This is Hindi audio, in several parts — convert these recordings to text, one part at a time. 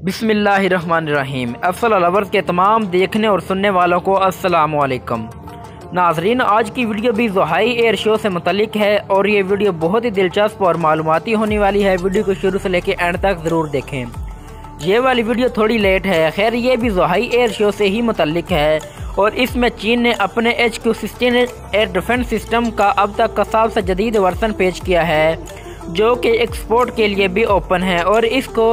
बिस्मिल्लाहिर्रहमानिर्रहीम। अफसल लवर्स के तमाम देखने और सुनने वालों को अस्सलाम वालेकुम। नाजरीन, आज की वीडियो भी ज़ोहाई एयर शो से मुतल्लिक है और ये वीडियो बहुत ही दिलचस्प और मालूमाती होने वाली है। वीडियो को शुरू से लेकर एंड तक ज़रूर देखें। ये वाली वीडियो थोड़ी लेट है, खैर ये भी ज़ोहाई एयर शो से ही मुतल्लिक है और इसमें चीन ने अपने HQ-16 एयर डिफेंस सिस्टम का अब तक का सबसे जदीद वर्जन पेश किया है, जो कि एक्सपोर्ट के लिए भी ओपन है और इसको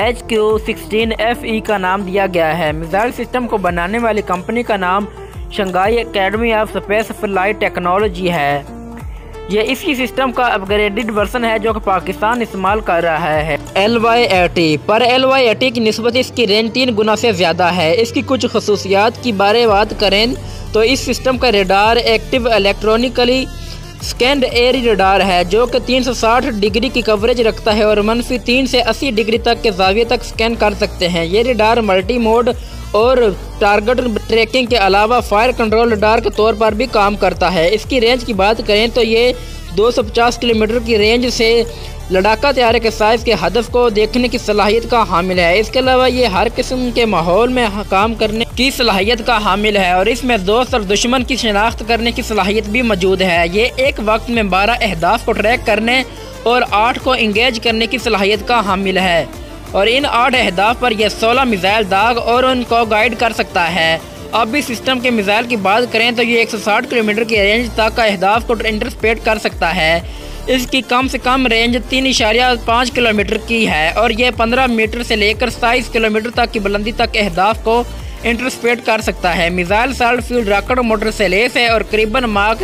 HQ-16FE का नाम दिया गया है। मिसाइल सिस्टम को बनाने वाली कंपनी का नाम Shanghai academy of space flight technology है। ये इसी सिस्टम का अपग्रेडेड वर्जन है जो कि पाकिस्तान इस्तेमाल कर रहा है। LY-80 पर LY-80 की निस्बत इसकी रेंज 3 गुना से ज़्यादा है। इसकी कुछ खसूसियात की बात करें तो इस सिस्टम का radar active electronically scanned air radar है, जो कि 360 डिग्री की कवरेज रखता है और -3 से 80 डिग्री तक के जाविये तक स्कैन कर सकते हैं। ये रडार मल्टी मोड और टारगेट ट्रैकिंग के अलावा फायर कंट्रोल रडार के तौर पर भी काम करता है। इसकी रेंज की बात करें तो ये 250 किलोमीटर की रेंज से लड़ाका तैयारे के साइज के हदफ को देखने की सलाहियत का हामिल है। इसके अलावा ये हर किस्म के माहौल में काम करने की सलाहियत का हामिल है और इसमें दोस्त और दुश्मन की शिनाख्त करने की सलाहियत भी मौजूद है। ये एक वक्त में 12 अहदाफ को ट्रैक करने और 8 को इंगेज करने की सलाहियत का हामिल है और इन 8 अहदाफ पर यह 16 मिसाइल दाग और उनको गाइड कर सकता है। अब इस सिस्टम के मिसाइल की बात करें तो ये 160 किलोमीटर की रेंज तक का अहदाफ को इंटरसेप्ट कर सकता है। इसकी कम से कम रेंज 3.5 किलोमीटर की है और यह 15 मीटर से लेकर 27 किलोमीटर तक की बुलंदी तक अहदाफ को इंटरसेप्ट कर सकता है। Missile solid fuel rocket motor से लैस है और करीबन माक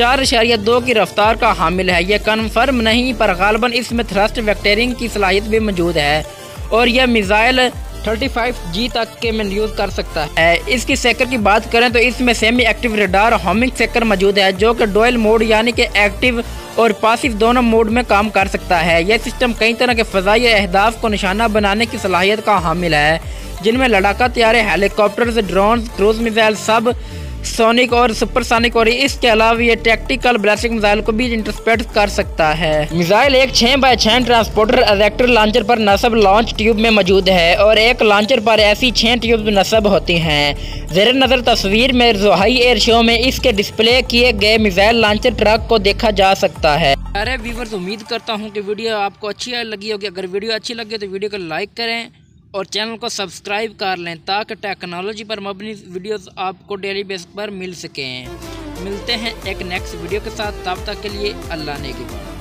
4.2 की रफ्तार का हामिल है। यह कन्फर्म नहीं पर गालबन इसमें थ्रस्ट वेक्टरिंग की सलाहियत भी मौजूद है और यह मिसाइल 35G तक के में यूज़ कर सकता है। इसकी सेकर की बात करें तो इसमें सेमी एक्टिव रडार होमिंग सेकर मौजूद है, जो कि डुअल मोड यानी कि एक्टिव और पासिव दोनों मोड में काम कर सकता है। यह सिस्टम कई तरह के फ़ज़ाई अहदाफ को निशाना बनाने की सलाहियत का हामिल है, जिनमें लड़ाका तैयारे, helicopters, drone, cruise missile, subsonic और सुपरसोनिक और इसके अलावा ये टैक्टिकल बैलिस्टिक मिसाइल को भी इंटरसेप्ट कर सकता है। मिसाइल एक 6x6 ट्रांसपोर्टर इरेक्टर लॉन्चर पर नस्ब लॉन्च ट्यूब में मौजूद है और एक लॉन्चर पर ऐसी 6 ट्यूब नस्ब होती हैं। ज़ेर नज़र तस्वीर में ज़ोहाई एयर शो में इसके डिस्प्ले किए गए मिसाइल लॉन्चर ट्रक को देखा जा सकता है। अरे व्यूअर्स, उम्मीद करता हूँ कि वीडियो आपको अच्छी लगी होगी। अगर वीडियो अच्छी लगी तो वीडियो को लाइक करें और चैनल को सब्सक्राइब कर लें ताकि टेक्नोलॉजी पर मबनी वीडियोस आपको डेली बेसिस पर मिल सकें। मिलते हैं एक नेक्स्ट वीडियो के साथ, तब तक के लिए अल्लाह ने के बाद।